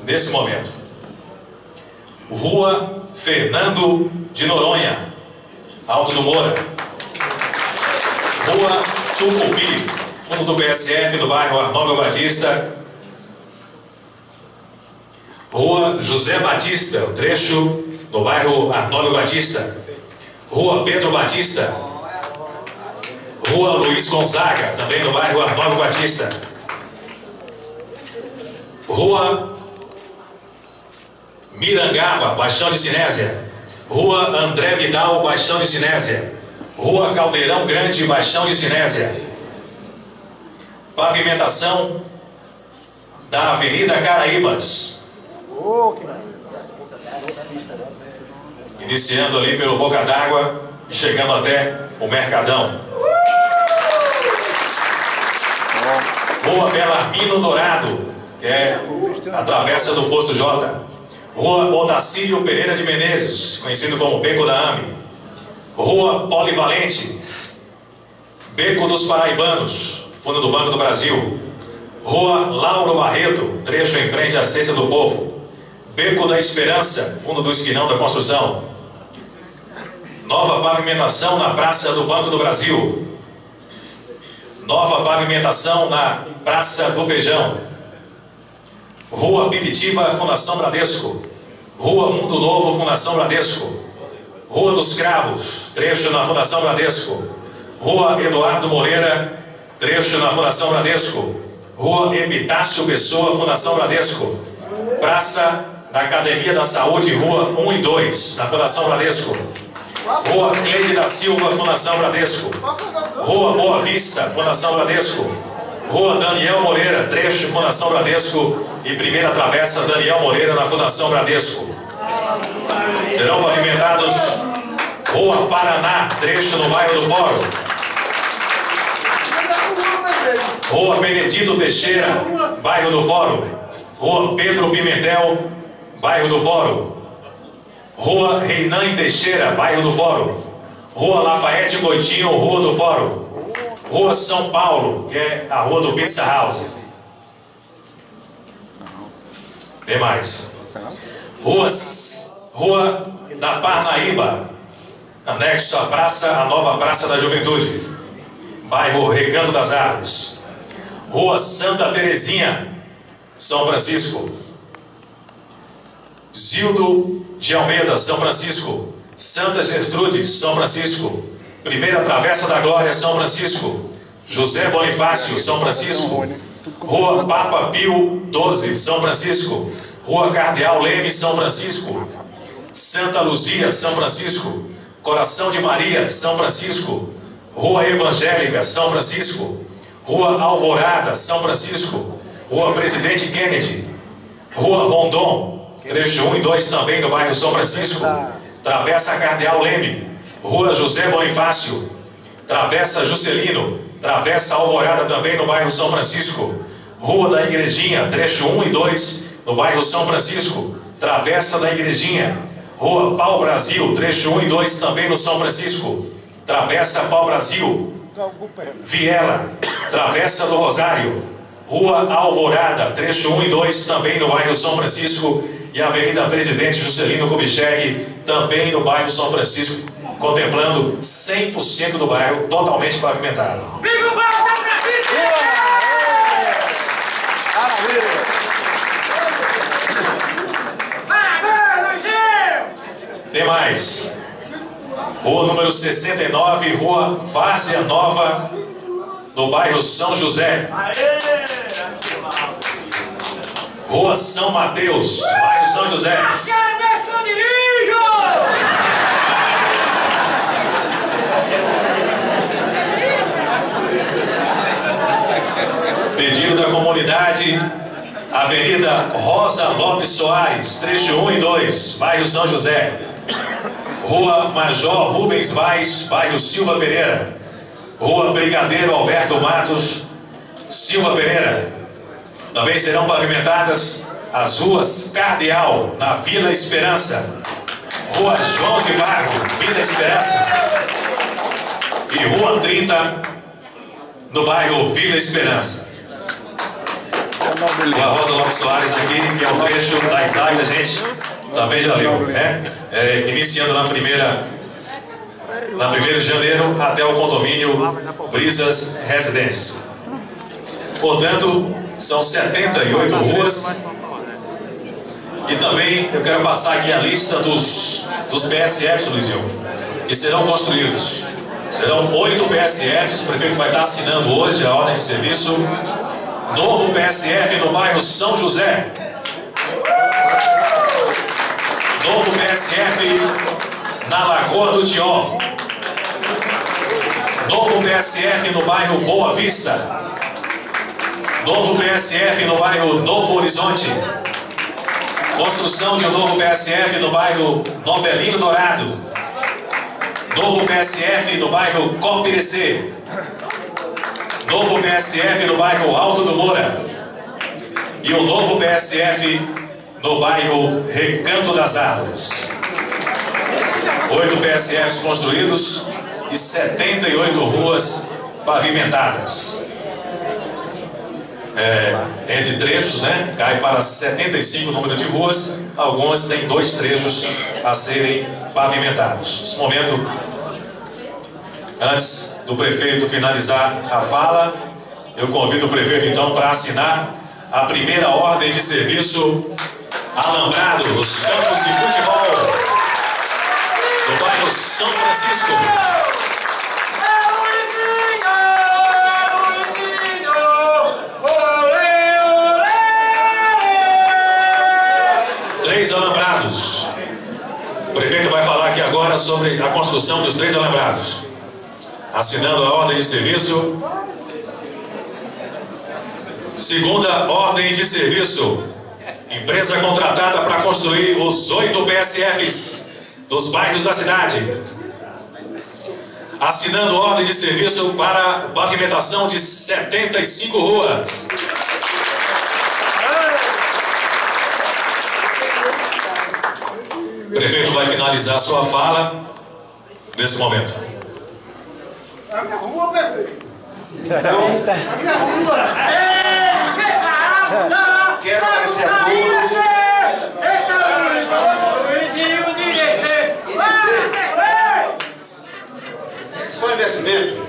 nesse momento. Rua Fernando de Noronha, Alto do Moura. Rua Tucupi, fundo do PSF do bairro Arnóbio Batista. Rua José Batista, o trecho do bairro Arnóbio Batista. Rua Pedro Batista. Rua Luiz Gonzaga, também no bairro Arnóbio Batista. Rua Mirangaba, Baixão de Sinésia. Rua André Vidal, Baixão de Sinésia. Rua Caldeirão Grande, Baixão de Sinésia. Pavimentação da Avenida Caraíbas. Iniciando ali pelo Boca d'Água e chegando até o Mercadão. Rua Belarmino Dourado, que é a travessa do Posto J. Rua Otacílio Pereira de Menezes, conhecido como Beco da AME. Rua Polivalente, Beco dos Paraibanos, fundo do Banco do Brasil. Rua Lauro Barreto, trecho em frente à Cesta do Povo. Beco da Esperança, fundo do Esquinão da Construção. Nova pavimentação na Praça do Banco do Brasil. Nova pavimentação na Praça do Feijão. Rua Piritiba, Fundação Bradesco. Rua Mundo Novo, Fundação Bradesco. Rua dos Cravos, trecho na Fundação Bradesco. Rua Eduardo Moreira, trecho na Fundação Bradesco. Rua Epitácio Pessoa, Fundação Bradesco. Praça da Academia da Saúde, Rua 1 e 2, na Fundação Bradesco. Rua Cleide da Silva, Fundação Bradesco. Rua Boa Vista, Fundação Bradesco. Rua Daniel Moreira, trecho Fundação Bradesco e primeira travessa Daniel Moreira na Fundação Bradesco. Serão pavimentados Rua Paraná, trecho no bairro do Fórum. Rua Benedito Teixeira, bairro do Fórum. Rua Pedro Pimentel, bairro do Fórum. Rua Reinan Teixeira, bairro do Fórum. Rua Lafayette Coutinho, Rua do Fórum. Rua São Paulo, que é a Rua do Pizza House. Tem mais. Rua da Parnaíba, anexo à praça, a nova Praça da Juventude, bairro Recanto das Árvores. Rua Santa Terezinha, São Francisco. Zildo de Almeida, São Francisco. Santa Gertrude, São Francisco. Primeira Travessa da Glória, São Francisco. José Bonifácio, São Francisco. Rua Papa Pio 12, São Francisco. Rua Cardeal Leme, São Francisco. Santa Luzia, São Francisco. Coração de Maria, São Francisco. Rua Evangélica, São Francisco. Rua Alvorada, São Francisco. Rua Presidente Kennedy. Rua Rondon, trecho 1 e 2 também no bairro São Francisco. Travessa Cardeal Leme. Rua José Bonifácio. Travessa Juscelino. Travessa Alvorada também no bairro São Francisco. Rua da Igrejinha, trecho 1 e 2 no bairro São Francisco. Travessa da Igrejinha. Rua Pau Brasil, trecho 1 e 2 também no São Francisco. Travessa Pau Brasil. Viela, Travessa do Rosário. Rua Alvorada, trecho 1 e 2 também no bairro São Francisco. E Avenida Presidente Juscelino Kubitschek, também no bairro São Francisco, contemplando 100% do bairro totalmente pavimentado. Viva o bairro São Francisco! Tem mais. Rua número 69, Rua Várzea Nova, no bairro São José. Rua São Mateus, bairro São José. Pedido da comunidade, Avenida Rosa Lopes Soares, trecho 1 e 2, bairro São José. Rua Major Rubens Vaz, bairro Silva Pereira. Rua Brigadeiro Alberto Matos, Silva Pereira. Também serão pavimentadas as ruas Cardeal, na Vila Esperança. Rua João de Barro, Vila Esperança. E Rua 30, no bairro Vila Esperança. Rua Rosa Lopes Soares aqui, que é o trecho das águias, a gente também já leu, né? Iniciando na 1º de janeiro até o condomínio Brisas Residência. Portanto, são 78 ruas. E também eu quero passar aqui a lista dos PSFs, Luizinho, que serão construídos. Serão 8 PSFs, o prefeito vai estar assinando hoje a ordem de serviço. Novo PSF no bairro São José. Novo PSF na Lagoa do Tió. Novo PSF no bairro Boa Vista. Novo PSF no bairro Novo Horizonte. Construção de um novo PSF no bairro Nobelinho Dourado. Novo PSF no bairro Copirecê. Novo PSF no bairro Alto do Moura. E um novo PSF no bairro Recanto das Árvores. 8 PSFs construídos e 78 ruas pavimentadas. Entre trechos, né, cai para 75 o número de ruas, algumas têm 2 trechos a serem pavimentados. Nesse momento, antes do prefeito finalizar a fala, eu convido o prefeito então para assinar a primeira ordem de serviço alambrado nos campos de futebol do bairro São Francisco. 3 alambrados. O prefeito vai falar aqui agora sobre a construção dos 3 alambrados. Assinando a ordem de serviço. Segunda ordem de serviço. Empresa contratada para construir os 8 PSFs dos bairros da cidade. Assinando ordem de serviço para pavimentação de 75 ruas. O prefeito vai finalizar sua fala nesse momento. A minha rua, prefeito. Quero agradecer a todos. Só investimento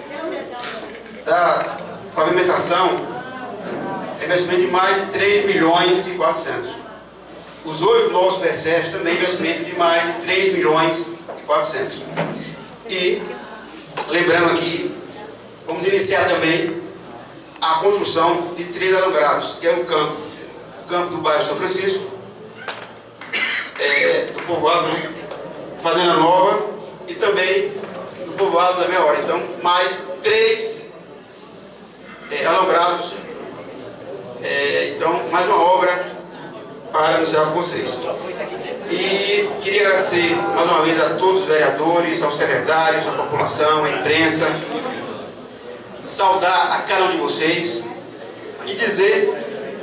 da pavimentação é investimento de mais de 3 milhões e 400. Os 8 novos PSFs também investimento de mais de 3 milhões e 400. E, lembrando aqui, vamos iniciar também a construção de 3 alambrados, que é o campo do bairro São Francisco, do povoado, né? Fazenda Nova, e também do povoado da Meia Hora. Então, mais 3 alambrados. Então, mais uma obra para anunciar com vocês. E queria agradecer mais uma vez a todos os vereadores, aos secretários, à população, à imprensa, saudar a cada um de vocês e dizer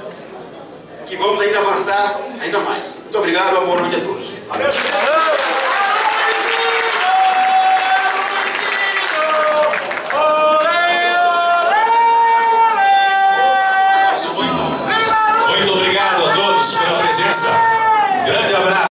que vamos ainda avançar ainda mais. Muito obrigado, uma boa noite a todos.